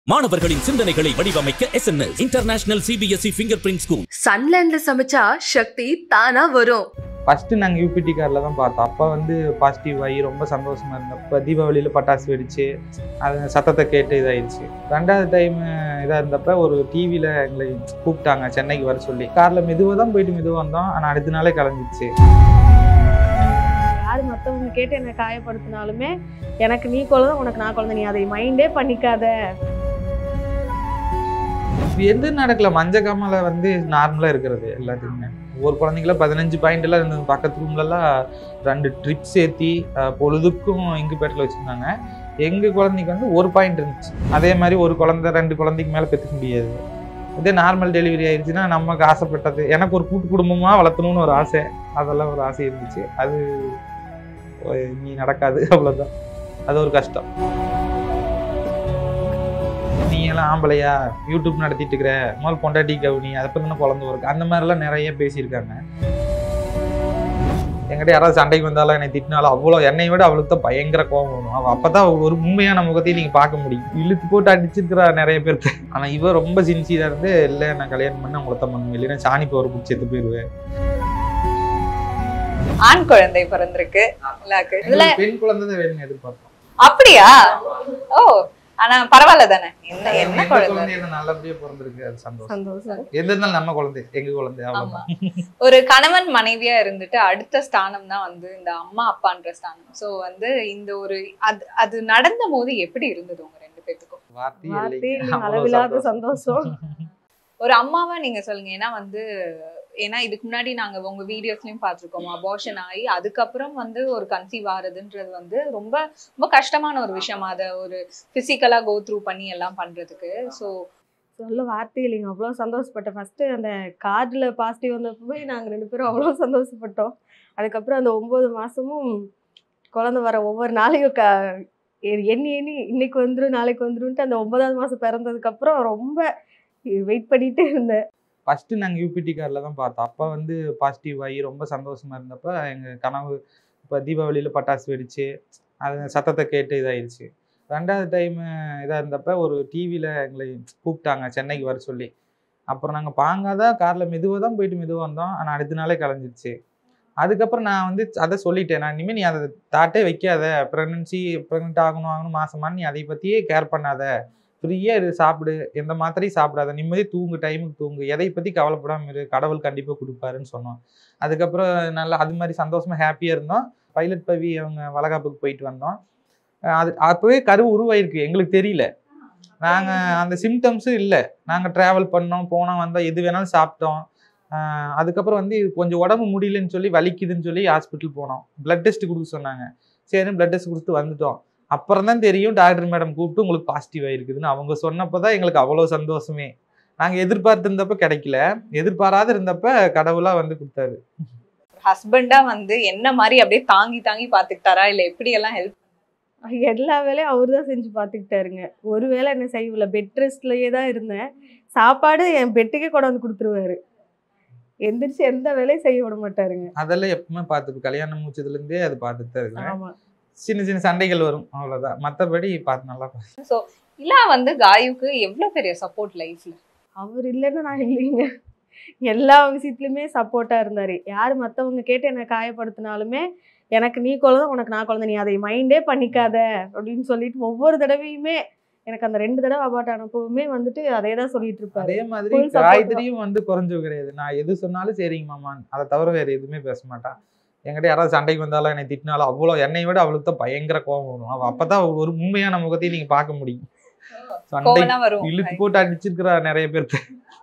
மாணவர்களின் சிந்தனைகளை வடிவமைக்க SNL international CBSE finger print school. சன்லேண்ட்ல சமைச்சா சக்தி தானா வரும். ஃபர்ஸ்ட் நாங்கள் யூபிடி காரில் தான் பார்த்தோம். அப்போ வந்து பாசிட்டிவ் ஆகி ரொம்ப சந்தோஷமா இருந்தப்போ தீபாவளியில் பட்டாசு வெடிச்சு அது சத்தத்தை கேட்டு இதாகிடுச்சு. ரெண்டாவது டைம் இதாக இருந்தப்போ ஒரு டிவியில் எங்களை கூப்பிட்டாங்க சென்னைக்கு வர சொல்லி. காரில் மெதுவாக தான் போயிட்டு மெதுவாக வந்தோம். ஆனால் அடுத்த நாளே கிளம்பிடுச்சு. யார் மற்றவங்க கேட்டு என்னை காயப்படுத்தினாலுமே எனக்கு நீ குழந்தை உனக்கு நான் குழந்தை, நீ அதை மைண்டே பண்ணிக்காத. எது நடக்கல, மஞ்ச காமலை வந்து நார்மலாக இருக்கிறது எல்லாத்துக்குமே. ஒவ்வொரு குழந்தைங்கள 15 பாயிண்ட்லாம் இருந்தது. பக்கத்து ரூம்லலாம் 2 ட்ரிப்ஸ் ஏற்றி பொழுதுக்கும் இங்குபேட்டில் வச்சுருந்தாங்க. எங்கள் குழந்தைக்கு வந்து 1 பாயிண்ட் இருந்துச்சு. அதே மாதிரி ஒரு குழந்தை 2 குழந்தைக்கு மேலே பெற்றுக்க முடியாது. இதே நார்மல் டெலிவரி ஆயிடுச்சுன்னா நமக்கு ஆசைப்பட்டது, எனக்கு ஒரு கூட்டு குடும்பமாக வளர்த்தணும்னு ஒரு ஆசை, அதெல்லாம் ஒரு ஆசை இருந்துச்சு. அது நீ நடக்காது, அவ்வளோதான். அது ஒரு கஷ்டம். நீ எல்லாம் ஆம்பளையா யூடியூப் நடத்திட்டு இருக்கிற, முதல் பொண்டாட்டி கவுனி, அதை பற்றின குழந்தை இருக்கு, அந்த மாதிரிலாம் நிறைய பேசியிருக்காங்க. என்கிட்ட யாராவது சண்டைக்கு வந்தாலும் என்னை திட்டினாலும் அவ்வளோ என்னை விட அவளுக்கு தான் பயங்கர கோபம் வரும். அவள் அப்போ தான் ஒரு உண்மையான முகத்தையும் நீங்கள் பார்க்க முடியும். இழுத்து போட்டு அடிச்சிருக்கிறா நிறைய பேருக்கு. ஆனால் இவ ரொம்ப சின்சியராக இருந்து, இல்லை நான் கல்யாணம் பண்ணி அவங்கள தான் பண்ணுவேன், இல்லைன்னா சாணி பவர் பிடிச்சி எடுத்து போயிடுவேன். ஆண் குழந்தை பிறந்திருக்கு, பெண் குழந்தை தான் வேணும்னு எதிர்பார்ப்போம். அப்படியா? ஓ, ஆனா பரவாயில்ல தானே. என்ன குழந்தை நல்லபடியா பிறந்திருக்கு, அது சந்தோஷம். எது இருந்தாலும் நம்ம குழந்தை, எங்க குழந்தை, அவ்வளவுதான். ஒரு கணவன் மனைவியா இருந்துட்டு அடுத்த ஸ்தானம் தான் வந்து இந்த அம்மா அப்பான்ற ஸ்தானம். சோ வந்து இந்த ஒரு அது நடந்த போது எப்படி இருந்தது உங்க 2 பேத்துக்கும்? அளவில்லாத சந்தோஷம். ஒரு அம்மாவா நீங்க சொல்லுங்க. ஏன்னா இதுக்கு முன்னாடி நாங்க உங்க வீடியோஸ்லயும் பார்த்திருக்கோம், அபார்ஷன் ஆகி அதுக்கப்புறம் வந்து ஒரு கன்சீவ் ஆகுறதுன்றது வந்து ரொம்ப ரொம்ப கஷ்டமான ஒரு விஷயம். அதை ஒரு பிசிக்கலா கோ த்ரூ பண்ணி எல்லாம் பண்றதுக்கு. ஸோ சொல்ல வார்த்தை இல்லைங்க, அவ்வளோ சந்தோஷப்பட்டேன். ஃபர்ஸ்ட் அந்த கார்டில் பாசிட்டிவ் வந்தப்போ போய் நாங்கள் 2 பேரும் அவ்வளோ சந்தோஷப்பட்டோம். அதுக்கப்புறம் அந்த 9 மாசமும் குழந்தை வர ஒவ்வொரு நாளையும் எண்ணி இன்னைக்கு வந்துடும் நாளைக்கு வந்துருன்ட்டு அந்த 9ஆவது மாசம் பிறந்ததுக்கப்புறம் ரொம்ப வெயிட் பண்ணிட்டு இருந்தேன். ஃபர்ஸ்ட் நாங்கள் யூபிடி காரில் தான் பார்த்தோம். அப்போ வந்து பாசிட்டிவ் ஆகி ரொம்ப சந்தோஷமா இருந்தப்போ எங்கள் கனவு இப்போ தீபாவளியில் பட்டாசு வெடிச்சு அது சத்தத்தை கேட்டு இதாகிடுச்சு. ரெண்டாவது டைம் இதாக இருந்தப்போ ஒரு டிவியில் எங்களை கூப்பிட்டாங்க சென்னைக்கு வர சொல்லி. அப்புறம் நாங்கள் பாங்காதான் காரில் மெதுவாக தான் போயிட்டு மெதுவாக வந்தோம். ஆனால் அடுத்த நாளே கிளம்பிடுச்சு. அதுக்கப்புறம் நான் வந்து அதை சொல்லிட்டேன், நான் இனிமேல் நீ அதை தாட்டே வைக்காத, ப்ரெக்னென்ட் ஆகணும் மாசமானு நீ அதை பற்றியே கேர் பண்ணாத, ஃப்ரீயாக இரு, சாப்பிடு, எந்த மாத்திரையும் சாப்பிடாத, நிம்மதி தூங்கு, டைமுக்கு தூங்கு, எதை பற்றி கவலைப்படாமல் இரு, கடவுள் கண்டிப்பாக கொடுப்பாருன்னு சொன்னோம். அதுக்கப்புறம் நல்லா அது மாதிரி சந்தோஷமாக ஹாப்பியாக இருந்தோம். பைலட் பவி அவங்க வளகாப்புக்கு போயிட்டு வந்தோம். அது அப்போவே கரு உருவாயிருக்கு, எங்களுக்கு தெரியல. நாங்கள் அந்த சிம்டம்ஸும் இல்லை. நாங்கள் ட்ராவல் பண்ணோம், போனோம், வந்தோம், எது வேணாலும் சாப்பிட்டோம். அதுக்கப்புறம் வந்து கொஞ்சம் உடம்பு முடியலன்னு சொல்லி வலிக்குதுன்னு சொல்லி ஹாஸ்பிட்டல் போனோம். பிளட் டெஸ்ட் கொடுக்க சொன்னாங்க. சரி, பிளட் டெஸ்ட் கொடுத்து வந்துட்டோம். அப்புறம் தான் தெரியும், டாக்டர் மேடம் கூப்பிட்டு உங்களுக்கு பாசிட்டிவ் ஆயிருக்குதுன்னு அவங்க சொன்னப்போ தான் எங்களுக்கு அவ்வளோ சந்தோஷமே. நாங்கள் எதிர்பார்த்து இருந்தப்ப கிடைக்கல, எதிர்பாராத இருந்தப்ப கடவுளாக வந்து கொடுத்தாரு. ஹஸ்பண்டா வந்து என்ன மாதிரி அப்படியே தாங்கி பார்த்துக்கிட்டாரா, இல்லை எப்படி எல்லாம் ஹெல்ப்? எல்லா வேலையும் அவர் தான் செஞ்சு பார்த்துக்கிட்டாருங்க. ஒரு வேளை என்ன செய்யல, பெட் ரெஸ்ட்லயே தான் இருந்தேன். சாப்பாடு என் பெட்டுக்கே கொண்டாந்து கொடுத்துருவாரு. எந்திரிச்சு எந்த வேலையும் செய்ய விட மாட்டாருங்க. அதெல்லாம் எப்பவுமே பார்த்துட்டு கல்யாணம் முடிச்சதுலேருந்தே அது பார்த்துட்டு தான் இருக்கேன். ஆமா, சின்ன சின்ன சண்டைகள் வரும், அவ்வளோதான். மற்றபடி பார்த்து நல்லா பார்த்து. ஸோ இல்லா வந்து காயுக்கு எவ்வளோ பெரிய சப்போர்ட் லைஃப்ல. அவர் இல்லைன்னு நான் இல்லைங்க. எல்லா விஷயத்துலையுமே சப்போர்ட்டாக இருந்தார். யார் மற்றவங்க கேட்டு என்னை காயப்படுத்தினாலுமே எனக்கு நீ குழந்தை உனக்கு நான் குழந்தை, நீ அதை மைண்டே பண்ணிக்காத அப்படின்னு சொல்லிட்டு ஒவ்வொரு தடவையுமே எனக்கு அந்த 2 தடவை அபார்ட் ஆனப்பவுமே வந்துட்டு அதே தான் சொல்லிட்டு இருப்பாரு. அதே மாதிரி காயத்ரியும் வந்து குறைஞ்சது கிடையாது. நான் எது சொன்னாலும் சரிங்க மாமான், அதை தவிர வேற எதுவுமே பேச மாட்டான். என்கிட்ட யாராவது சண்டைக்கு வந்தாலும் என்னை திட்டினாலும் அவ்வளோ என்னை விட அவளுக்கு தான் பயங்கர கோபம் வரும். அவள் அப்பதான் ஒரு உண்மையான முகத்தையும் நீங்க பார்க்க முடியும். சண்டை இழுத்து போட்டு அடிச்சிருக்கிறா நிறைய பேருக்கு.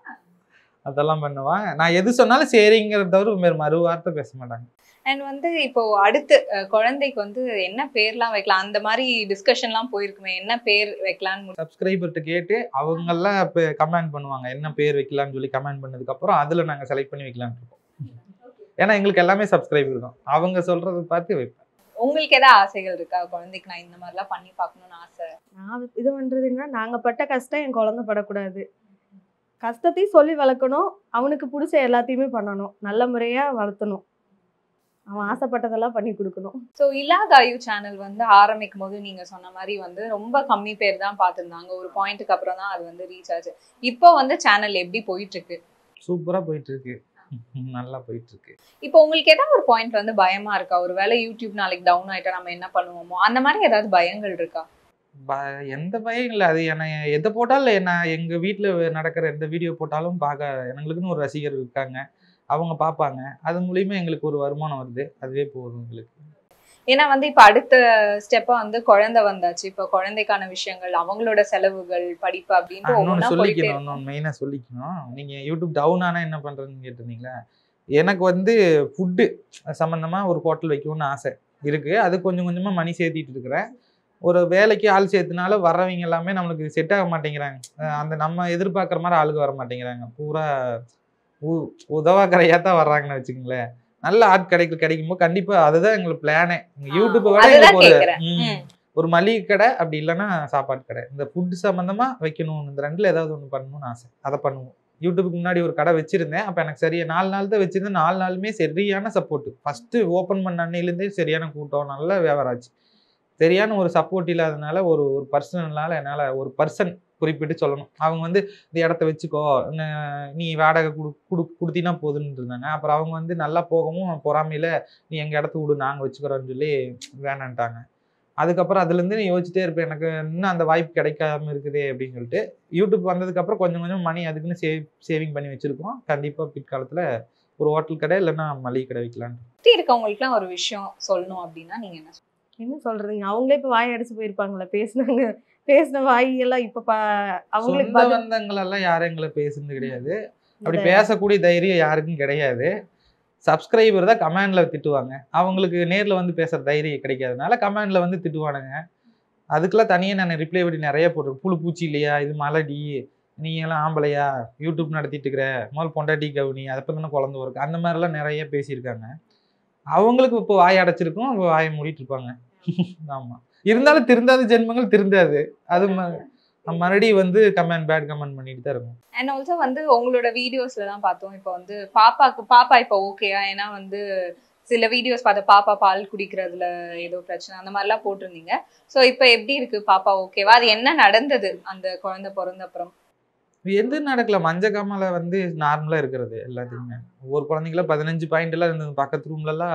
அதெல்லாம் பண்ணுவான். நான் எது சொன்னாலும் சரிங்கிறத தவிர மறு வார்த்தை பேச மாட்டாங்க. அண்ட் வந்து இப்போ அடுத்து குழந்தைக்கு வந்து என்ன பேர்லாம் வைக்கலாம், அந்த மாதிரி டிஸ்கஷன்லாம் போயிருக்குமே, என்ன பேர் வைக்கலான்னு சப்ஸ்கிரைபர்கிட்ட கேட்டு அவங்கெல்லாம் இப்போ கமெண்ட் பண்ணுவாங்க என்ன பேர் வைக்கலாம்னு சொல்லி. கமெண்ட் பண்ணதுக்கப்புறம் அதில் நாங்கள் செலக்ட் பண்ணி வைக்கலான்னு இருக்கோம். ஏன்னா எங்களுக்கு எல்லாமே சப்ஸ்கிரைபர் தான், அவங்க சொல்றதை பார்த்து வைப்பேன். உங்களுக்கு ஏதாவது ஆசைகள் இருக்கா, குழந்தைக்கு நான் இந்த மாதிரிலாம் பண்ணி பார்க்கணும்னு ஆசை? நான் இது பண்ணுறதுன்னா, நாங்கள் பட்ட கஷ்டம் என் குழந்தை படக்கூடாது. கஷ்டத்தையும் சொல்லி வளர்க்கணும், அவனுக்கு பிடிச்ச எல்லாத்தையுமே பண்ணணும், நல்ல முறையாக வளர்த்தணும். அவன் ஆசைப்பட்டதெல்லாம் பண்ணி கொடுக்கணும். ஸோ இலாகாயு சேனல் வந்து ஆரம்பிக்கும் போது நீங்க சொன்ன மாதிரி வந்து ரொம்ப கம்மி பேர் தான் பார்த்துருந்தாங்க. ஒரு பாயிண்ட்டுக்கு அப்புறம் தான் அது வந்து ரீச் ஆச்சு. இப்போ வந்து சேனல் எப்படி போயிட்டு இருக்கு? சூப்பரா போயிட்டு இருக்கு, நல்லா போயிட்டு இருக்கு. இப்போ உங்களுக்கு ஏதாவது ஒரு பாயிண்ட் வந்து பயமா இருக்கா? ஒரு வேளை யூடியூப் நாளைக்கு டவுன் ஆயிட்டா நம்ம என்ன பண்ணுவோமோ அந்த மாதிரி ஏதாவது பயங்கள் இருக்கா? எந்த பயம் இல்லை. அது என்ன எதை போட்டாலும் என்ன எங்க வீட்டில் நடக்கிற எந்த வீடியோ போட்டாலும் எங்களுக்குன்னு ஒரு ரசிகர் இருக்காங்க, அவங்க பார்ப்பாங்க. அது மூலியமா எங்களுக்கு ஒரு வருமானம் வருது, அதுவே போதும் எங்களுக்கு. ஏன்னா வந்து இப்ப அடுத்த ஸ்டெப்பா வந்து குழந்தை வந்தாச்சு. இப்ப குழந்தைக்கான விஷயங்கள், அவங்களோட செலவுகள், படிப்பு அப்படின்னு ஒவ்வொன்றா போயிட்டே இருக்கு. இன்னொன்னு மெயினா சொல்லிக்கணும், நீங்க யூடியூப் டவுன் ஆனா என்ன பண்றதுன்னு கேட்டிருந்தீங்களா? எனக்கு வந்து ஃபுட்டு சம்பந்தமா ஒரு ஹோட்டல் வைக்கணும்னு ஆசை இருக்கு. அது கொஞ்சம் கொஞ்சமா மணி சேர்த்திட்டு இருக்கிறேன். ஒரு வேலைக்கு ஆள் சேர்த்துனால வர்றவங்க எல்லாமே நம்மளுக்கு செட் ஆக மாட்டேங்கிறாங்க. அந்த நம்ம எதிர்பார்க்குற மாதிரி ஆளுக்கு வர மாட்டேங்கிறாங்க. பூரா உதவாக்கரையா தான் வர்றாங்கன்னு வச்சுக்கோங்களேன். நல்ல ஆட் கிடைக்கும்போது கண்டிப்பா அதுதான் எங்களுக்கு பிளானே. யூடியூப்பை விட எங்களுக்கு ஒரு மளிகை கடை, அப்படி இல்லைன்னா சாப்பாடு கடை, இந்த ஃபுட் சம்பந்தமா வைக்கணும். இந்த ரெண்டுல ஏதாவது ஒன்று பண்ணணும்னு ஆசை, அதை பண்ணுவோம். யூடியூபுக்கு முன்னாடி ஒரு கடை வச்சிருந்தேன். அப்போ எனக்கு சரியா 4 நாள் தான் வச்சிருந்தேன். 4 நாளுமே சரியான சப்போர்ட். ஃபர்ஸ்ட் ஓப்பன் பண்ண அன்னையிலேருந்தே சரியான கூட்டம், நல்ல வியாபாரம் ஆச்சு. சரியான ஒரு சப்போர்ட் இல்லாதனால ஒரு பர்சனலால என்னால் ஒரு பர்சன் குறிப்பிட்டு சொல்லணும். அவங்க வந்து இந்த இடத்த வச்சுக்கோ, நீ வாடகை கொடுத்தீங்கன்னா போதுன்னு இருந்தாங்க. அப்புறம் அவங்க வந்து நல்லா போகவும் பொறாமையில் நீ எங்கள் இடத்த விடு, நாங்கள் வச்சுக்கிறோன்னு சொல்லி வேணான்ட்டாங்க. அதுக்கப்புறம் அதுலேருந்து யோசிச்சுட்டே இருப்பேன், எனக்கு இன்னும் அந்த வாய்ப்பு கிடைக்காம இருக்குதே அப்படின்னு சொல்லிட்டு. யூடியூப் வந்ததுக்கப்புறம் கொஞ்சம் கொஞ்சம் மணி அதுக்குன்னு சேவிங் பண்ணி வச்சுருக்கோம். கண்டிப்பாக பிற்காலத்தில் ஒரு ஹோட்டல் கடை இல்லைன்னா மளிகை கடை வைக்கலான்னு. சுற்றி இருக்கவங்களுக்குலாம் ஒரு விஷயம் சொல்லணும் அப்படின்னா நீங்கள் என்ன சொல்றதுங்க, அவங்களே இப்போ வாய் அடிச்சு போயிருப்பாங்களே, பேசின வாய் எல்லாம் இப்போ அவங்களுக்கு வந்தவங்களெல்லாம் யாரும் எங்களை பேசுனது கிடையாது. அப்படி பேசக்கூடிய தைரியம் யாருக்கும் கிடையாது. சப்ஸ்கிரைபர் தான் கமெண்ட்ல திட்டுவாங்க. அவங்களுக்கு நேரில் வந்து பேசுற தைரியம் கிடைக்காதனால கமெண்ட்ல வந்து திட்டுவானுங்க. அதுக்கெல்லாம் தனியாக நான் ரிப்ளை பண்ணி நிறைய போடுறேன். புழு பூச்சி இல்லையா, இது மலடி, நீ எல்லாம் ஆம்பளையா, யூடியூப் நடத்திட்டு இருக்கிற, முதல் பொண்டாட்டி கவுனி, அதை பற்றின குழந்தை இருக்கு, அந்த மாதிரிலாம் நிறைய பேசியிருக்காங்க. அவங்களுக்கு இப்போ வாய் அடைச்சிருக்கும், வாயை மூடிட்டு இருப்பாங்க. ஆமா, இருந்தாலும் திருந்தாத ஜென்மங்கள் திருந்தாது. அது மறுபடியும் வந்து பேட் கமெண்ட் பண்ணிட்டு தான் இருக்கும். அண்ட் ஆல்சோ வந்து உங்களோட வீடியோஸ்ல தான் பார்த்தோம், இப்போ வந்து பாப்பா இப்போ ஓகேயா? ஏன்னா வந்து சில வீடியோஸ் பார்த்த பாப்பா பால் குடிக்கிறதுல ஏதோ பிரச்சனை அந்த மாதிரிலாம் போட்டிருந்தீங்க. ஸோ இப்போ எப்படி இருக்கு பாப்பா, ஓகேவா? அது என்ன நடந்தது அந்த குழந்தை பிறந்த அப்புறம்? எது நடக்கல, மஞ்ச காமால வந்து நார்மலா இருக்கிறது எல்லாத்துக்குமே. ஒவ்வொரு குழந்தைங்கள 15 பாயிண்ட் எல்லாம் இருந்தது. பக்கத்து ரூம்லலாம்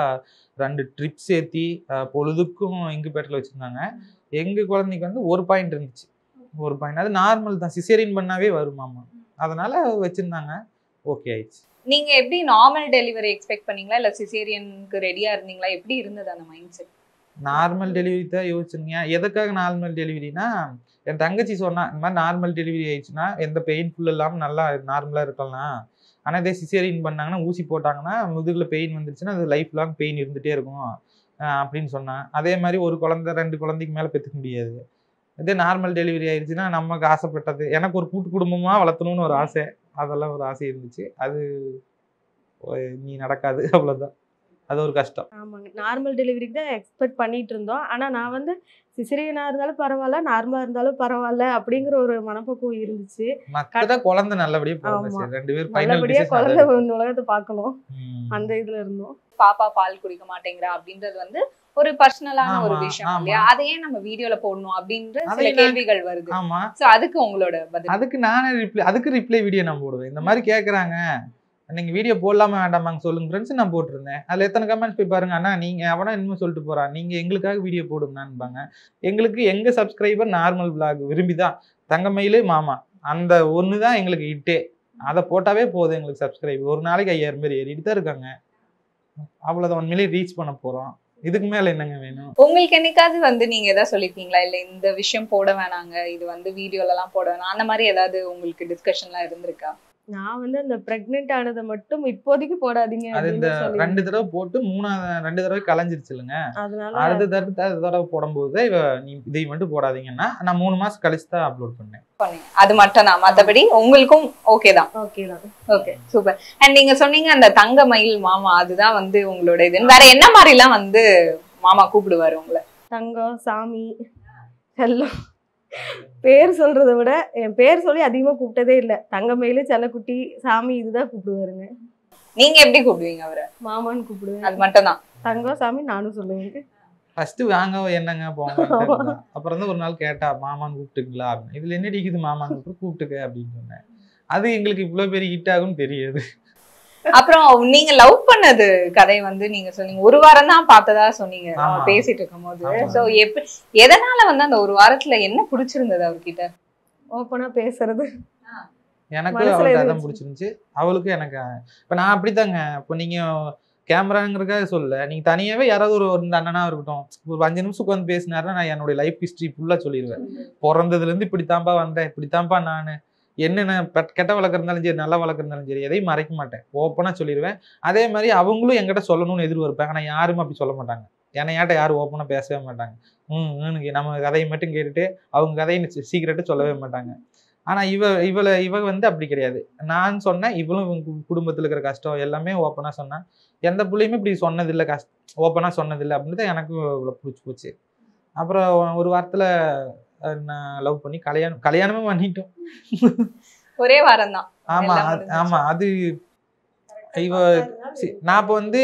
2 ட்ரிப்ஸ் ஏற்றி பொழுதுக்கும் இங்குபேட்டர்ல வச்சிருந்தாங்க. எங்க குழந்தைக்கு வந்து 1 பாயிண்ட் இருந்துச்சு. 1 பாயிண்ட், அது நார்மல் தான், சிசேரியன் பண்ணாவே வருமாமா, அதனால வச்சிருந்தாங்க. ஓகே ஆயிடுச்சு. நீங்க எப்படி நார்மல் டெலிவரி எக்ஸ்பெக்ட் பண்ணீங்களா இல்ல சிசேரியனுக்கு ரெடியா இருந்தீங்களா? எப்படி இருந்தது அந்த மைண்ட் செட்? நார்மல் டெலிவரி தான் யோசிச்சுங்க. எதுக்காக நார்மல் டெலிவரினா, என் தங்கச்சி சொன்னா இந்த மாதிரி நார்மல் டெலிவரி ஆயிடுச்சுன்னா எந்த பெயின்ஃபுல் இல்லாமல் நல்லா நார்மலாக இருக்கலாம். ஆனால் இதே சிசேரியன் பண்ணாங்கன்னா, ஊசி போட்டாங்கன்னா முதுகில் பெயின் வந்துருச்சுன்னா அது லைஃப் லாங் பெயின் இருந்துகிட்டே இருக்கும் அப்படின்னு சொன்னான். அதே மாதிரி ஒரு குழந்தை 2 குழந்தைக்கு மேலே பெற்றுக்க முடியாது. இதே நார்மல் டெலிவரி ஆயிடுச்சுன்னா நமக்கு ஆசைப்பட்டது, எனக்கு ஒரு கூட்டு குடும்பமாக வளர்த்தணும்னு ஒரு ஆசை, அதெல்லாம் ஒரு ஆசை இருந்துச்சு. அது நீ நடக்காது, அவ்வளோதான். அது ஒரு கஷ்டம். ஆமாங்க, நார்மல் டெலிவரிக்கு தான் எக்ஸ்பெக்ட் பண்ணிட்டு இருந்தோம். ஆனால் நான் வந்து சிசேரியனா இருந்தாலும் பரவாயில்ல, நார்மலா இருந்தாலும் பரவாயில்ல அப்படிங்கிற ஒரு மனப்பக்குவம் இருந்துச்சு. மற்றதான் குழந்தை நல்லபடியா போகுது, 2 பேரும் நல்லபடியா குழந்தை உலகத்தை பார்க்கணும், அந்த இதுல இருந்தோம். பாப்பா பால் குடிக்க மாட்டேங்கிறா அப்படின்றது வந்து ஒரு பர்சனலான ஒரு விஷயம் இல்லையா? அதையே நம்ம வீடியோல போடணும் அப்படின்ற சில கேள்விகள் வருது. ஆமா, சோ அதுக்கு உங்களோட பதில்? அதுக்கு நானே ரிப்ளை வீடியோ நான் போடுவேன். இந்த மாதிரி கேக்குறாங்க, நீங்க வீடியோ போடலாமா வேண்டாமாங்க சொல்லுங்க ஃப்ரெண்ட்ஸ், நான் போட்டிருந்தேன். அதுல எத்தனை கமெண்ட்ஸ் போய் பாருங்க, அண்ணா நீங்க அவனா இன்னும் சொல்லிட்டு போறான், நீங்க எங்களுக்காக வீடியோ போடுங்கன்னான்பாங்க. எங்களுக்கு எங்க சப்ஸ்கிரைபர் நார்மல் விளாக் விரும்பிதான், தங்கமயிலே மாமா அந்த ஒண்ணுதான் எங்களுக்கு ஹிட்டே. அதை போட்டாவே போதும் எங்களுக்கு சப்ஸ்கிரைபர். ஒரு நாளைக்கு 5000 பேர் ஏறிட்டு தான் இருக்காங்க. அவ்வளவுதான், 1 மில்லியன் ரீச் பண்ண போறோம். இதுக்கு மேல என்னங்க வேணும்? உங்களுக்கு என்னைக்காவது வந்து நீங்க ஏதாவது சொல்லிருக்கீங்களா, இல்ல இந்த விஷயம் போட வேணாங்க, இது வந்து வீடியோல எல்லாம் போட வேணாம், அந்த மாதிரி ஏதாவது உங்களுக்கு டிஸ்கஷன்லாம் இருந்திருக்கா? நான் வந்து அந்த பிரெக்னென்ட் ஆனதை மட்டும் இப்போதைக்கு போடாதீங்க. அது இந்த 2 தடவை போட்டு 2 தடவை கலைஞ்சிருச்சு இல்லைங்க. அதனால அடுத்த தடவை போடும்போது நீ இதை மட்டும் போடாதீங்கன்னா நான் 3 மாசம் கழிச்சு தான் அப்லோட் பண்ணேன். அது மட்டும் தான், மத்தபடி உங்களுக்கும் ஓகே தான்? Okay, super. அண்ட் நீங்க சொன்னீங்க அந்த தங்க மயில் மாமா, அதுதான் வந்து உங்களோட இது. வேற என்ன மாதிரி எல்லாம் வந்து மாமா கூப்பிடுவாரு உங்களை? தங்கம், சாமி, செல்லம், பேர் சொல்றதை விட என் பேர் சொல்லி அதிகமா கூப்பிட்டதே இல்லை. தங்கமயிலு, செல்லக்குட்டி, சாமி, இதுதான் கூப்பிடுவாருங்க. நீங்க எப்படி கூப்பிடுவீங்க அவரை? மாமான்னு கூப்பிடுவேன். அது மட்டும் தான்? தங்கம் சாமி நானும் சொல்லுவேன். ஃபர்ஸ்ட் வாங்க என்னங்க போங்க. அப்புறம் தான் ஒரு நாள் கேட்டா மாமான்னு கூப்பிட்டுங்களா அப்படின்னு. இதுல என்ன அடிக்குது மாமான்னு கூப்பிட்டுக்க அப்படின்னு சொன்னேன். அது எங்களுக்கு இவ்வளவு பெரிய ஹிட் ஆகும்னு தெரியாது. அப்புறம் நீங்க லவ் பண்ணது கதை வந்து நீங்க சொன்னீங்க 1 வாரம் தான் பார்த்ததா சொன்னீங்க பேசிட்டு இருக்கும் போது. சோ எதனால வந்து அந்த 1 வாரத்துல என்ன பிடிச்சிருந்தது அவர்கிட்ட? ஓப்பனா பேசுறது. எனக்கு அவளுக்கு அதான் பிடிச்சிருந்துச்சு, அவளுக்கு எனக்கு. இப்ப நான் அப்படித்தாங்க. இப்போ நீங்க கேமராங்கிறதுக்காக சொல்ல, நீங்க தனியாவே யாராவது ஒரு இந்த அண்ணனா இருக்கட்டும், ஒரு 5 நிமிஷம் உட்காந்து பேசினாருன்னா நான் என்னுடைய லைஃப் ஹிஸ்டரி ஃபுல்லா சொல்லிடுவேன். பிறந்ததுல இருந்து இப்படித்தான்ப்பா வந்தேன், இப்படித்தான்ப்பா நான் என்னென்ன கெட்ட வழக்கம் இருந்தாலும் சரி, நல்ல வழக்கம் இருந்தாலும் சரி, எதையும் மறைக்க மாட்டேன், ஓப்பனா சொல்லிடுவேன். அதே மாதிரி அவங்களும் என்கிட்ட சொல்லணும்னு எதிர்பார்ப்பாங்க. ஆனால் யாருமே அப்படி சொல்ல மாட்டாங்க. ஏன்னா ஏன்ட்ட யாரும் ஓப்பனா பேசவே மாட்டாங்க. நம்ம கதையை மட்டும் கேட்டுட்டு அவங்க கதையை சீக்கிரட்டு சொல்லவே மாட்டாங்க. ஆனா இவ வந்து அப்படி கிடையாது. நான் சொன்னேன், இவளும் குடும்பத்துல இருக்கிற கஷ்டம் எல்லாமே ஓப்பனா சொன்னா. எந்த பிள்ளையுமே இப்படி சொன்னதில்லை, ஓப்பனா சொன்னதில்லை அப்படின்னு எனக்கு இவ்வளோ பிடிச்சி போச்சு. அப்புறம் 1 வாரத்துல நான் லவ் பண்ணி கல்யாணமே பண்ணிட்டோம். ஒரே வாரம் தான். ஆமா. அது இவ நான் இப்போ வந்து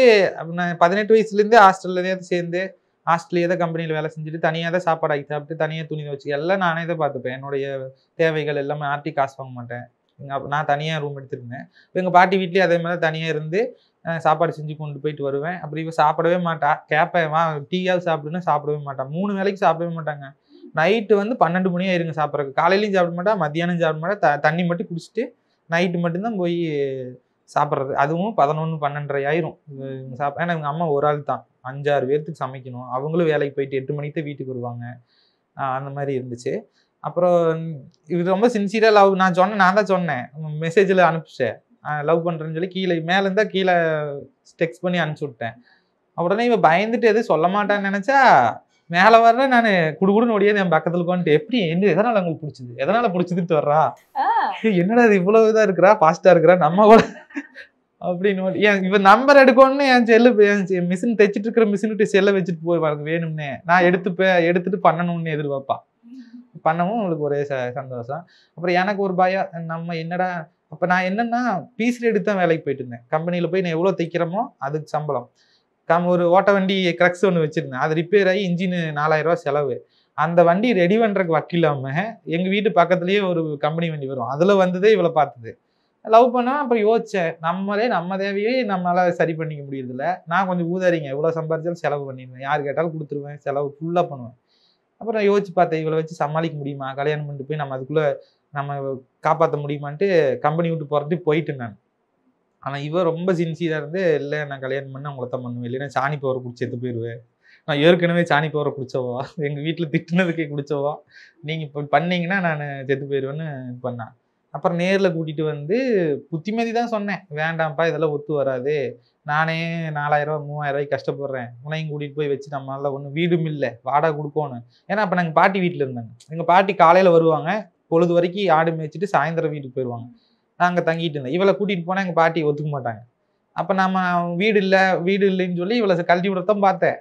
18 வயசுல இருந்து ஹாஸ்டல்ல சேர்ந்து ஹாஸ்டல்லே தான் கம்பெனியில் வேலை செஞ்சுட்டு தனியாக தான் சாப்பாடு ஆக்கி சாப்பிட்டு தனியாக துணி வச்சு எல்லாம் நானே தான் பார்த்துப்பேன். என்னுடைய தேவைகள் எல்லாமே ஆர்டி காசு வாங்க மாட்டேன். நான் தனியாக ரூம் எடுத்துருந்தேன். எங்கள் பாட்டி வீட்லேயே அதே மாதிரி தனியாக இருந்து சாப்பாடு செஞ்சு கொண்டு போயிட்டு வருவேன். அப்புறம் இவ சாப்பிடவே மாட்டா. கேட்பேன், வா டீயாவது சாப்பிடுன்னு, சாப்பிடவே மாட்டான். 3 வேளைக்கு சாப்பிடவே மாட்டாங்க. நைட்டு வந்து 12 மணி ஆயிருங்க சாப்பிட்றதுக்கு. காலையிலையும் சாப்பிட மாட்டா, மத்தியானம் சாப்பிட மாட்டா. தண்ணி மட்டும் குடிச்சிட்டு நைட்டு மட்டும்தான் போய் சாப்பிட்றது. அதுவும் 11, 12:30 ஆயிரும் ஏன்னா எங்கள் அம்மா ஒரு ஆள் தான், 5-6 பேர்த்துக்கு சமைக்கணும். அவங்களும் வேலைக்கு போயிட்டு 8 மணிக்கு தான் வீட்டுக்கு வருவாங்க. அந்த மாதிரி இருந்துச்சு. அப்புறம் இது ரொம்ப சின்சியராக லவ் நான் தான் சொன்னேன், மெசேஜில் அனுப்பிச்சேன் லவ் பண்ணுறேன்னு சொல்லி. மேலே இருந்தால் கீழே டெக்ஸ்ட் பண்ணி அனுப்பிச்சி விட்டேன். உடனே இவ பயந்துட்டு எதுவும் சொல்ல மாட்டான்னு நினச்சா மேலே வர்ற நான் குடுகுடுன்னு ஓடியாது என் பக்கத்தில் உட்காந்துட்டு, எப்படி எதனால உங்களுக்கு பிடிச்சது, எதனால பிடிச்சதுட்டு வர்றா, என்னடா இது இவ்வளவு இதாக இருக்கிறா, ஃபாஸ்ட்டாக இருக்கிறா, நம்ம கூட அப்படின்னு. இவ நம்பர் எடுக்கணும்னு என் செல்லு மிஷின் தைச்சிட்டு இருக்கிற மிஷினுட்டு செல்லை வச்சுட்டு போய் எனக்கு வேணும்னே நான் எடுத்துட்டு பண்ணணும்னு எதிர்பார்ப்பா. பண்ணவும் உங்களுக்கு ஒரே சந்தோஷம். அப்புறம் எனக்கு ஒரு பயம், நம்ம என்னடா. அப்போ நான் என்னன்னா பீஸ்ல எடுத்து தான் வேலைக்கு போயிட்டு இருந்தேன். கம்பெனியில் போய் நான் எவ்வளோ தைக்கிறோமோ அதுக்கு சம்பளம். ஒரு ஓட்ட வண்டி கிரக்ஸ் ஒன்று வச்சிருந்தேன். அது ரிப்பேர் ஆகி இன்ஜின் 4000 ரூபா செலவு. அந்த வண்டி ரெடி பண்ணுறதுக்கு வக்கில்லாம எங்கள் வீட்டு பக்கத்துலேயே ஒரு கம்பெனி வண்டி வரும், அதில் வந்ததே இவ்வளோ பார்த்தது. லவ் பண்ணா அப்புறம் யோசிச்சேன், நம்ம தேவையே நம்மளால சரி பண்ணிக்க முடியறதில்ல. நான் கொஞ்சம் ஊதாரிங்க, எவ்வளோ சம்பாதிச்சாலும் செலவு பண்ணிடுவேன், யார் கேட்டாலும் கொடுத்துருவேன், செலவு ஃபுல்லாக பண்ணுவேன். அப்புறம் யோசிச்சு பார்த்தேன், இவளை வச்சு சமாளிக்க முடியுமா, கல்யாணம் பண்ணிட்டு போய் நம்ம அதுக்குள்ளே நம்ம காப்பாற்ற முடியுமான்ட்டு கம்பெனி விட்டு போகிறதுக்கு போயிட்டு நான். ஆனால் இவ ரொம்ப சின்சியராக இருந்து, இல்லை நான் கல்யாணம் பண்ணி அவங்கள தான் பண்ணுவேன், இல்லைன்னா சாணி பவரை குடிச்சு எடுத்து போயிடுவேன். நான் ஏற்கனவே சாணி பவரை குடிச்சவா, எங்கள் வீட்டில் திட்டுனதுக்கே குடிச்சவா, நீங்கள் இப்போ பண்ணீங்கன்னா நான் செத்து போயிடுவேன்னு பண்ணேன். அப்புறம் நேரில் கூட்டிகிட்டு வந்து புத்திமதி தான் சொன்னேன், வேண்டாம்ப்பா இதெல்லாம் ஒத்து வராது, நானே 4000 ரூபா 3000 ரூபாய்க்கு கஷ்டப்படுறேன், உனையும் கூட்டிகிட்டு போய் வச்சு நம்மளால ஒன்றும் வீடும் இல்லை, வாடகை கொடுக்கணும். ஏன்னா அப்போ நாங்கள் பாட்டி வீட்டில் இருந்தாங்க. எங்கள் பாட்டி காலையில் வருவாங்க, பொழுது வரைக்கும் ஆடு மேய்ச்சிட்டு சாயந்தரம் வீட்டுக்கு போயிடுவாங்க. நாங்கள் தங்கிட்டு இருந்தேன். இவளை கூட்டிகிட்டு போனால் எங்கள் பாட்டி ஒத்துக்க மாட்டாங்க. அப்போ நம்ம வீடு இல்லைன்னு சொல்லி இவளை கழட்டி விடத்தான் பார்த்தேன்.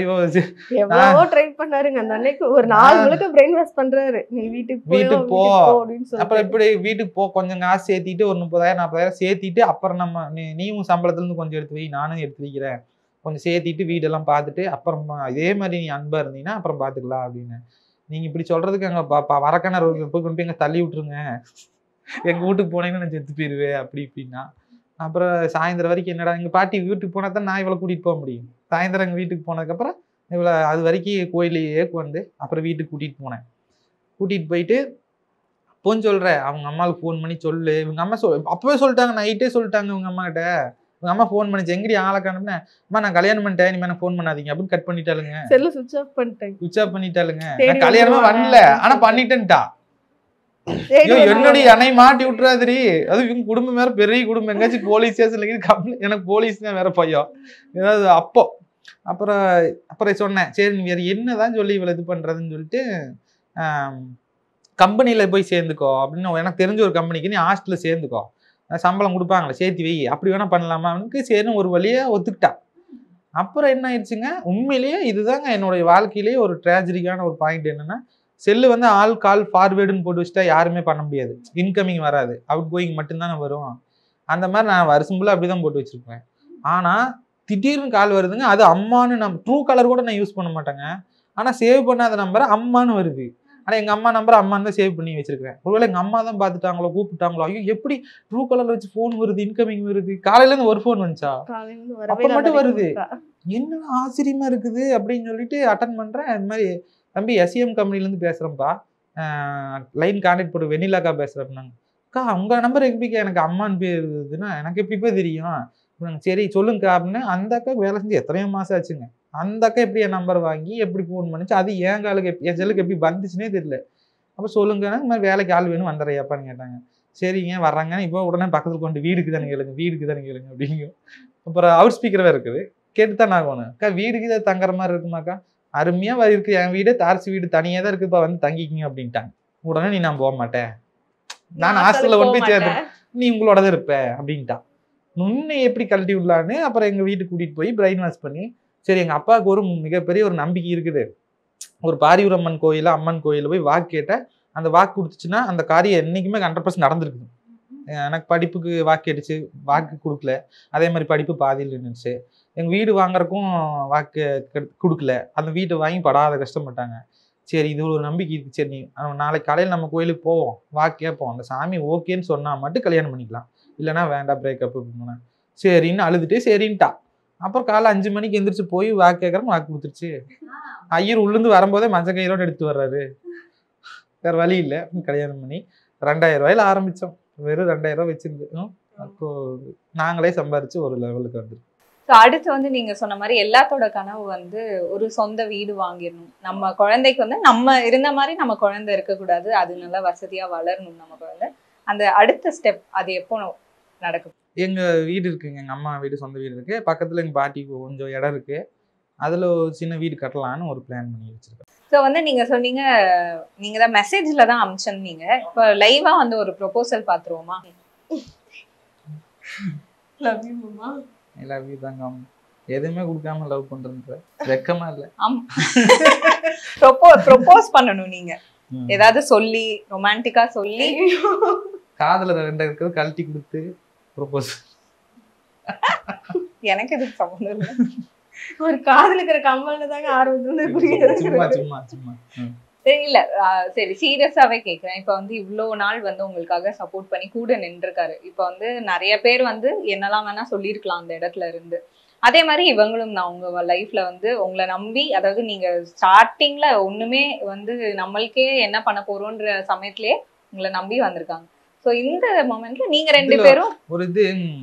எவ்வளவோ ட்ரை பண்ணாருங்க அந்த அன்னைக்கு. ஒரு 4 முழுக்க பிரெயின் வாஷ் பண்றாரு, நீ வீட்டுக்கு போ அப்படின்னு சொல்லி. அப்புறம் இப்படி வீட்டுக்கு போ, கொஞ்சம் காசு சேர்த்திட்டு ஒரு 30,000 40,000 சேர்த்திட்டு, அப்புறம் நம்ம நீயும் சம்பளத்துல இருந்து கொஞ்சம் எடுத்து வை, நானும் எடுத்து வைக்கிறேன், கொஞ்சம் சேர்த்திட்டு வீடெல்லாம் பார்த்துட்டு அப்புறமா இதே மாதிரி நீ அன்பா இருந்தீங்கன்னா அப்புறம் பார்த்துக்கலாம் அப்படின்னு. நீங்க இப்படி சொல்றதுக்கு அங்க வரக்கணர் போய் கொண்டு போய் எங்க தள்ளி விட்டுருங்க, எங்க வீட்டுக்கு போனீங்கன்னா நான் செத்து போயிருவேன் அப்படி இப்படின்னா. அப்புறம் சாயந்தரம் வரைக்கும் என்னடா, எங்கள் பாட்டி வீட்டுக்கு போனால் தான் நான் இவளை கூட்டிகிட்டு போக முடியும். சாயந்தரம் எங்கள் வீட்டுக்கு போனதுக்கப்புறம் இவளை அது வரைக்கும் கோயிலையே வந்து அப்புறம் வீட்டுக்கு கூட்டிகிட்டு போனேன். கூட்டிகிட்டு போயிட்டு ஃபோன் சொல்கிறேன், அவங்க அம்மாவுக்கு ஃபோன் பண்ணி சொல்லு. இவங்க அம்மா அப்போவே சொல்லிட்டாங்க, நைட்டே சொல்லிட்டாங்க இவங்க அம்மா கிட்ட. உங்க அம்மா ஃபோன் பண்ணிச்சு, எங்கடி ஆளை காணும்னா, அம்மா நான் கல்யாணம் பண்ணிட்டேன், இனிமே எனக்கு ஃபோன் பண்ணாதீங்க அப்படின்னு கட் பண்ணிட்டாளுங்க. செல்ல சுவிட்ச் ஆஃப் பண்ணிட்டேன். சுவிட்ச் ஆஃப் பண்ணிட்டாளுங்க. நான் கல்யாணமே வரல, ஆனால் பண்ணிட்டேன்ட்டா. என்னடி என்னை மாட்டி விட்டுறாதுரி, அது இவங்க குடும்பம் வேற பெரிய குடும்பம், எங்காச்சும் போலீஸ் ஸ்டேஷன்ல எனக்கு போலீஸ் தான் வேற பையன் ஏதாவது. அப்புறம் சொன்னேன், சரி நீ வேற என்னதான் சொல்லி இவ்வளவு இது பண்றதுன்னு சொல்லிட்டு கம்பெனியில போய் சேர்ந்துக்கோ அப்படின்னு. எனக்கு தெரிஞ்ச ஒரு கம்பெனிக்கு நீ ஹாஸ்டல்ல சேர்ந்துக்கோ, சம்பளம் கொடுப்பாங்களே சேர்த்து வை, அப்படி வேணா பண்ணலாமா அவனுக்கு. சரின்னு ஒரு வழியா ஒத்துக்கிட்டா. அப்புறம் என்ன ஆயிடுச்சுங்க, உண்மையிலேயே இதுதாங்க என்னுடைய வாழ்க்கையிலேயே ஒரு ட்ராஜடிக்கான ஒரு பாயிண்ட். என்னன்னா, செல்லு வந்து ஆல் கால் ஃபார்வேர்டுன்னு போட்டு வச்சுட்டா யாருமே பண்ண முடியாது, இன்கமிங் வராது, அவுட் கோயிங் மட்டும்தானே வரும். அந்த மாதிரி நான் வருஷம் ஃபுல்லாக அப்படி தான் போட்டு வச்சுருப்பேன். ஆனால் திடீர்னு கால் வருதுங்க. அது அம்மான்னு ட்ரூ காலர் கூட நான் யூஸ் பண்ண மாட்டேங்க. ஆனா சேவ் பண்ணாத நம்பரை அம்மான்னு வருது. ஆனா எங்க அம்மா நம்பரை அம்மான்னு தான் சேவ் பண்ணி வச்சிருக்கேன். ஒருவேளை எங்க அம்மா தான் பார்த்துட்டாங்களோ, கூப்பிட்டாங்களோ, ஐயோ எப்படி ட்ரூ காலர்ல வச்சு ஃபோன் வருது, இன்கமிங் வருது. காலையில இருந்து ஒரு ஃபோன் வந்துச்சா, அப்ப மட்டும் வருது. என்ன ஆச்சரியமா இருக்குது அப்படின்னு சொல்லிட்டு அட்டன் பண்றேன். இந்த மாதிரி தம்பி எஸ்இஎம் கம்பெனில இருந்து பேசுறேன்ப்பா, லைன் கான்டாக்ட் போட்டு வெண்ணிலாக்கா பேசுறேன்னாங்க. அக்கா உங்க நம்பர் எப்படிக்கா எனக்கு அம்மான்னு பேர் இருக்குதுன்னா எனக்கு எப்படிப்பா தெரியும். சரி சொல்லுங்கக்கா அப்படின்னு. அந்த அக்கா வேலை செஞ்சு எத்தனையோ மாசம் ஆச்சுங்க. அந்த அக்கா எப்படி என் நம்பர் வாங்கி எப்படி ஃபோன் பண்ணிச்சு, அது என் காலுக்கு என் செல்லுக்கு எப்படி வந்துச்சுன்னே தெரியல. அப்போ சொல்லுங்கன்னா இந்த மாதிரி வேலைக்கு ஆள் வேணும் வந்துடுறையாப்பான்னு கேட்டாங்க. சரிங்க வர்றாங்க. இப்போ உடனே பக்கத்தில் கொண்டு வீடுக்கு தானே கேளுங்க, வீடுக்கு தானே கேளுங்க அப்படிங்க. அப்புறம் அவுட் ஸ்பீக்கரவே இருக்குது, கேட்டு தான் ஆகணும். அக்கா வீடுக்கு தான் தங்குற மாதிரி இருக்குமாக்கா, அருமையா இருக்கு, என் வீடு தார்சி வீடு தனியாக தான் இருக்குப்பா, வந்து தங்கிக்கிங்க அப்படின்ட்டாங்க. உடனே நீ நான் போக மாட்டேன், நான் ஹாஸ்டல்ல கொண்டு போய் சேர்த்து நீ உங்களோட தான் இருப்ப அப்படின்ட்டா. முன்ன எப்படி கழட்டி விடலான்னு அப்புறம் எங்க வீட்டுக்கு கூட்டிட்டு போய் பிரைன் வாஷ் பண்ணி, சரி எங்க அப்பாவுக்கு ஒரு மிகப்பெரிய ஒரு நம்பிக்கை இருக்குது, ஒரு பாரியூர் அம்மன் கோயில் அம்மன் கோயில போய் வாக்கு கேட்டேன், அந்த வாக்கு கொடுத்துச்சுன்னா அந்த காரியம் என்னைக்குமே 100% நடந்திருக்குது. எனக்கு படிப்புக்கு வாக்கு கேட்டுச்சு, வாக்கு கொடுக்கல, அதே மாதிரி படிப்பு பாதியில் இருந்துச்சு. எங்க வீடு வாங்குறதுக்கும் வாக்கு கொடுக்கல, அந்த வீட்டை வாங்கி படாத கஷ்டப்பட்டாங்க. சரி இது ஒரு நம்பிக்கை இருக்கு, சரி நீ நாளைக்கு காலையில் நம்ம கோயிலுக்கு போவோம், வாக்கு கேட்போம், அந்த சாமி ஓகேன்னு சொன்னா மட்டும் கல்யாணம் பண்ணிக்கலாம், இல்லைன்னா வேண்டாம் பிரேக்கப் அப்படின்னா. சரின்னு அழுதுட்டு சரின்ட்டா. அப்புறம் காலை 5 மணிக்கு எந்திரிச்சு போய் வாக்கு கேட்கறோம், வாக்கு கொடுத்துருச்சு. ஐயர் உள்ளிருந்து வரும்போதே மஞ்சள் கயிறோடு எடுத்து வர்றாரு, வேற வழி இல்லை. கல்யாணம் பண்ணி 2000 ரூபாயில ஆரம்பிச்சோம், வெறும் 2000 ரூபாய் வச்சிருந்தோம். அப்போ நாங்களே சம்பாரிச்சு ஒரு லெவலுக்கு வந்துருக்கோம். அடுத்து வந்து நீங்க சொன்ன மாதிரி எல்லாத்தோட கனவு வந்து ஒரு சொந்த வீடு வாங்கிடணும், நம்ம குழந்தைக்கு வந்து நம்ம இருந்த மாதிரி நம்ம குழந்தை இருக்கக்கூடாது, அது நல்லா வசதியா வளரணும் நம்ம குழந்தை. அந்த அடுத்த ஸ்டெப் அது எப்போ நடக்கும்? எங்க வீடு இருக்குங்க, எங்க அம்மா வீடு சொந்த வீடு இருக்கு, பக்கத்துல எங்க பாட்டிக்கு கொஞ்சம் இடம் இருக்கு, அதுல ஒரு சின்ன வீடு கட்டலான்னு ஒரு பிளான் பண்ணி வச்சிருக்கேன். ஸோ வந்து நீங்க சொன்னீங்க நீங்க தான் மெசேஜ்ல தான் அனுப்பிச்சிருந்தீங்க, இப்போ லைவா வந்து ஒரு ப்ரொபோசல் பாத்துருவோமா? லவ் யூ மாமா. லவ் யூ தாங்க. எதுவுமே கொடுக்காம லவ் பண்றது வெக்கமா இல்ல. ப்ரொபோஸ் பண்ணணும் நீங்க, ஏதாவது சொல்லி ரொமான்டிக்கா சொல்லி காதல 2 இருக்கிறது கழட்டி கொடுத்து ப்ரொபோஸ். எனக்கு இது சம்பந்தம் இல்லை, ஒரு காதல் இருக்கிற கம்மல்ல தாங்க ஆரம்பத்துல சும்மா சும்மா சும்மா. சரி இல்ல சரி சீரியஸாவே கேக்குறேன். இப்ப வந்து இவ்வளவு நாள் வந்து உங்களுக்காக சப்போர்ட் பண்ணி கூட நின்றுருக்காரு. இப்ப வந்து நிறைய பேர் வந்து என்னெல்லாம் வேணா சொல்லியிருக்கலாம் அந்த இடத்துல இருந்து, அதே மாதிரி இவங்களும் நான் உங்க லைஃப்ல வந்து உங்களை நம்பி, அதாவது நீங்க ஸ்டார்டிங்ல ஒண்ணுமே வந்து நம்மளுக்கே என்ன பண்ண போறோம்ன்ற சமயத்திலேயே உங்களை நம்பி வந்திருக்காங்க. ஸோ இந்த மொமெண்ட்ல நீங்க 2 பேரும் ஒரு இது,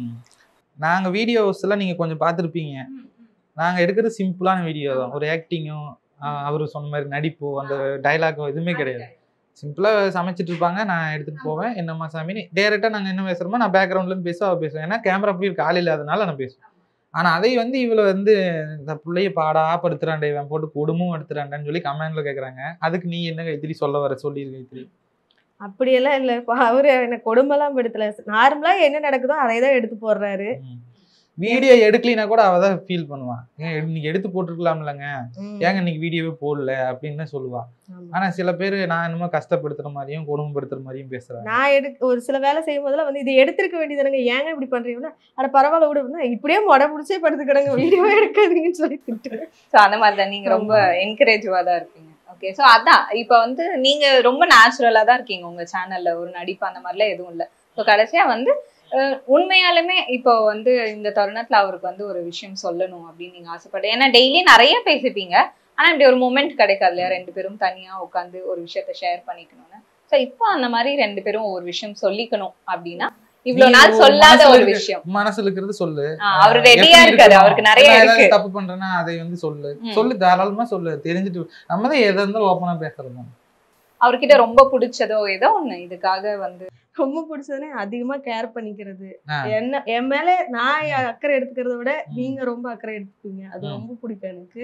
நாங்க வீடியோஸ் எல்லாம் நீங்க கொஞ்சம் பார்த்துருப்பீங்க, நாங்க எடுக்கிறது சிம்பிளான வீடியோ தான், ஒரு ஆக்டிங்கும் அவரு சொன்ன மாதிரி நடிப்போ அந்த டைலாகோ எதுவுமே கிடையாது. சிம்பிளா சமைச்சிட்டு இருப்பாங்க, நான் எடுத்துட்டு போவேன், என்னம்மா சாமின்னு டேரக்டா நாங்க என்ன பேசுறோமோ நான் பேக்ரவுண்ட்ல இருந்து பேச அவ பேசுவேன், ஏன்னா கேமரா அப்படி இருக்கு ஆள் இல்லாதனால நான் பேசுவேன். ஆனா அதை வந்து இவ்வளவு வந்து இந்த பிள்ளைய பாடா படுத்துறாண்டே, இவன் போட்டு குடும்பம் எடுத்துறாண்டான்னு சொல்லி கமெண்ட்ல கேக்குறாங்க. அதுக்கு நீ என்ன கைத்திரி சொல்ல வர சொல்லிரு கைத்திரி? அப்படியெல்லாம் இல்ல, அவரு எனக்கு கொடுமைலாம் படுத்தல, நார்மலா என்ன நடக்குதோ அதை தான் எடுத்து போடுறாரு. வீடியோ எடுக்கலினா கூட அவதான் ஃபீல் பண்ணுவான், இன்னைக்கு எடுத்து போட்டுருக்கலாம் இல்லைங்க, ஏங்க இன்னைக்கு வீடியோவே போடல அப்படின்னு சொல்லுவா. ஆனா சில பேர் நான் என்னமோ கஷ்டப்படுத்துற மாதிரியும் கொடுமைப்படுத்துற மாதிரியும் பேசுறாங்க. நான் ஒரு சில வேலை செய்யும் போதெல்லாம் வந்து இது எடுத்திருக்க வேண்டியதானுங்க, ஏங்க இப்படி பண்றீங்கன்னா, அட பரவாயில்ல விட, இப்படியே மொடை முடிச்சே படுத்துக்கிடுங்க, வீடியோ எடுக்காதீங்கன்னு சொல்லி திட்டுறேன். ஸோ அந்த மாதிரி தான் நீங்க ரொம்ப என்கரேஜிவா தான் இருப்பீங்க. ஓகே, ஸோ அதான் இப்ப வந்து நீங்க ரொம்ப நேச்சுரலா தான் இருக்கீங்க உங்க சேனல்ல, ஒரு நடிப்பு அந்த மாதிரிலாம் எதுவும் இல்லை. ஸோ கடைசியா வந்து உண்மையாலுமே இப்போ வந்து இந்த தருணத்துல அவருக்கு வந்து ஒரு விஷயம் சொல்லணும் அப்படின்னு நீங்க ஆசைப்பட்டு, ஏன்னா டெய்லி நிறைய பேசிப்பீங்க, ஆனா இப்படி ஒரு மொமெண்ட் கிடைக்காது இல்லையா 2 பேரும் தனியா உட்காந்து ஒரு விஷயத்த ஷேர் பண்ணிக்கணும்னு. ஸோ இப்போ அந்த மாதிரி 2 பேரும் ஒரு விஷயம் சொல்லிக்கணும் அப்படின்னா, இவ்வளவு நாள் சொல்லாத ஒரு விஷயம் மனசுல இருக்கிறது சொல்லு, அவரு ரெடியா இருக்காரு, அவருக்கு நிறைய இருக்கு, தப்பு பண்றேன்னா அதை வந்து சொல்லு தாராளமா சொல்லு, தெரிஞ்சுட்டு நம்ம தான் எதை இருந்தாலும் ஓப்பனா பேசுறோம். அவர்கிட்ட ரொம்ப பிடிச்சதோ ஏதோ ஒண்ணு இதுக்காக வந்து ரொம்ப பிடிச்சதுன்னு அதிகமா கேர் பண்ணிக்கிறது, என்ன என் மேல நான் அக்கறை எடுத்துக்கிறத விட நீங்க ரொம்ப அக்கறை எடுத்துப்பீங்க, அது ரொம்ப பிடிக்கும் எனக்கு.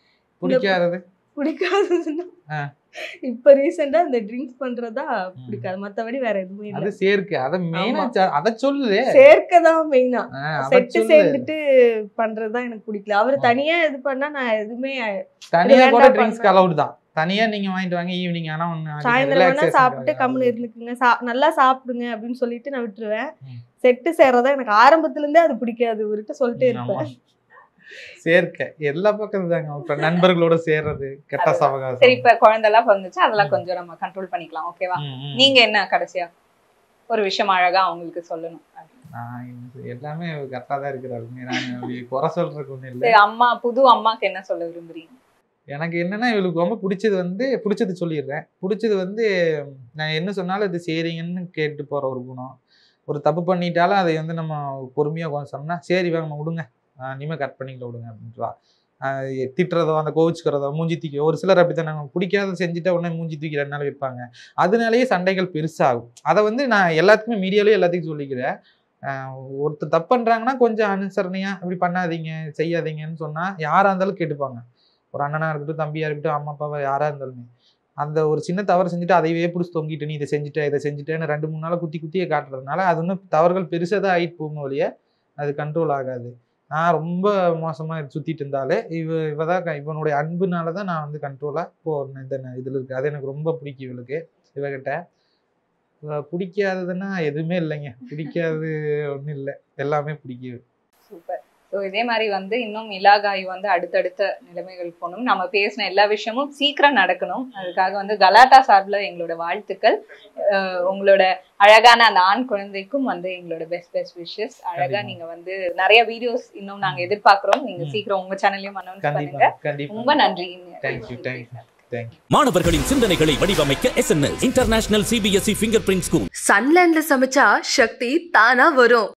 பிடிக்காததுன்னா இப்ப ரீசெண்டா இந்த ட்ரிங்க்ஸ் பண்றதா பிடிக்காது, மத்தபடி வேற எதுவுமே இல்ல. அது சேர்க்க அத மெயினா அத சொல்லு, சேர்க்கதான் மெயினா, செட்டு சேர்ந்துட்டு பண்றதுதான் எனக்கு பிடிக்கல. அவரு தனியா இது பண்ணா நான் எதுவுமே தனியா கூட ட்ரிங்க்ஸ் அலௌட் தான், தனியா நீங்க வாங்கிட்டு வாங்க ஈவினிங் ஆனா சாயந்தரம் சாப்பிட்டு கம்முன்னு இருந்துக்குங்க, நல்லா சாப்பிடுங்க அப்படின்னு சொல்லிட்டு நான் விட்டுருவேன். செட்டு சேர்றதா எனக்கு ஆரம்பத்துல இருந்தே அது பிடிக்காது, இவர்கிட்ட சொல்லிட்டே இருப்பேன். சேர்க்க எல்லா பக்கம் தாங்க. அப்புறம் நண்பர்களோட சேர்றது, கெட்ட சரி, சவகாசம். இப்ப குழந்தை எல்லாம் பிறந்துச்சு, அதெல்லாம் கொஞ்சம் நம்ம கண்ட்ரோல் பண்ணிக்கலாம். ஓகேவா? நீங்க என்ன கடைசியா ஒரு விஷயம் அழகா அவங்களுக்கு சொல்லணும்? எல்லாமே கரெக்டா தான் இருக்கிறாருங்க. நான் அப்படி குறை சொல்றதுக்கு ஒண்ணும் இல்லை. சரி, அம்மா புது அம்மாக்கு என்ன சொல்ல விரும்புறீங்க? எனக்கு என்னன்னா, இவளுக்கு ரொம்ப பிடிச்சது சொல்லிடுறேன். பிடிச்சது நான் என்ன சொன்னாலும் அது சரிங்கன்னு கேட்டு போற ஒரு குணம். ஒரு தப்பு பண்ணிட்டாலும் அதை நம்ம பொறுமையா உட்காந்து சொன்னா, சரி வாங்கம்மா விடுங்க, இனிமே கட் பண்ணிக்கல விடுங்க அப்படின்றா. திட்டுறதோ அந்த கோவிச்சுக்கிறதோ மூஞ்சி தூக்கி, ஒரு சிலர் அப்படித்தான், நாங்கள் பிடிக்காத செஞ்சுட்டா உடனே மூஞ்சி தூக்கி 2 நாள் வைப்பாங்க. அதனாலேயே சண்டைகள் பெருசாகும். அதை நான் எல்லாத்துக்குமே மீடியாலேயே எல்லாத்துக்கும் சொல்லிக்கிறேன். ஒருத்தர் தப்பு பண்றாங்கன்னா கொஞ்சம் அனுசரணையா இப்படி பண்ணாதீங்க செய்யாதீங்கன்னு சொன்னா யாரா இருந்தாலும் கேட்டுப்பாங்க. ஒரு அண்ணனா இருக்கட்டும், தம்பியா இருக்கட்டும், அம்மா அப்பாவா யாரா இருந்தாலுமே. அந்த ஒரு சின்ன தவறு செஞ்சுட்டு அதையே பிடிச்சி தொங்கிட்டு, நீ இதை செஞ்சுட்டேன்னு 2-3 நாளா குத்தியே காட்டுறதுனால அது இன்னும் தவறுகள் பெருசாதான் ஆயிட்டு போகும் வழிய அது கண்ட்ரோல் ஆகாது. நான் ரொம்ப மோசமா சுத்திட்டு இருந்தாலே இவதான் இவனுடைய அன்புனாலதான் நான் கண்ட்ரோலா போறேன். இந்த இதுல இருக்கு. அது எனக்கு ரொம்ப பிடிக்கும் இவளுக்கு. இவகிட்ட பிடிக்காததுன்னா எதுவுமே இல்லைங்க. பிடிக்காது ஒண்ணும் இல்லை, எல்லாமே பிடிக்குது. சூப்பர். ஸோ இதே மாதிரி இன்னும் இலாகாய் அடுத்தடுத்த நிலைமைகள் போகணும். நம்ம பேசின எல்லா விஷயமும் சீக்கிரம் நடக்கணும். அதுக்காக கலாட்டா சார்பில் எங்களோட வாழ்த்துக்கள். உங்களோட அழகான அந்த ஆண் குழந்தைக்கும் எங்களோட பெஸ்ட் விஷஸ். அழகா நீங்க நிறைய வீடியோஸ் இன்னும் நாங்க எதிர்பார்க்கிறோம். நீங்க சீக்கிரம் உங்க சேனல்லையும் அனௌன்ஸ் பண்ணுங்க. ரொம்ப நன்றி. மாணவர்களின் சிந்தனைகளை வடிவமைக்க SNS international CBSE finger print school. சன்லேண்ட்ல சமைச்சா சக்தி தானா வரும்.